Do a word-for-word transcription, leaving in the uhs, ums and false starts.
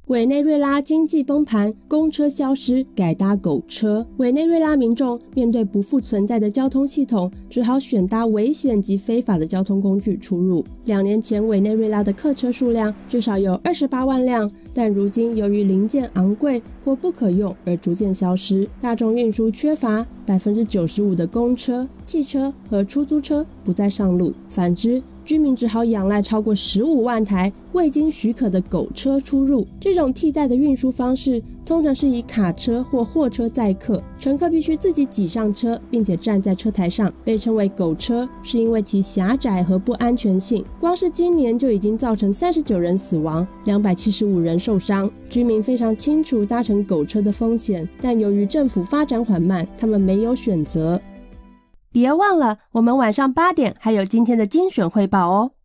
委内瑞拉经济崩盘，公车消失，改搭狗车。委内瑞拉民众面对不复存在的交通系统，只好选搭危险及非法的交通工具出入。两年前，委内瑞拉的客车数量至少有二十八万辆，但如今由于零件昂贵或不可用而逐渐消失，大众运输缺乏， 百分之九十五 的公车、汽车和出租车不再上路。反之，居民只好仰赖超过十五万台未经许可的狗车出入。这种替代的运输方式通常是以卡车或货车载客，乘客必须自己挤上车，并且站在车台上。被称为狗车，是因为其狭窄和不安全性。光是今年就已经造成三十九人死亡，两百七十五人受伤。居民非常清楚搭乘狗车的风险，但由于政府发展缓慢，他们没有选择。别忘了，我们晚上八点还有今天的精选汇报哦。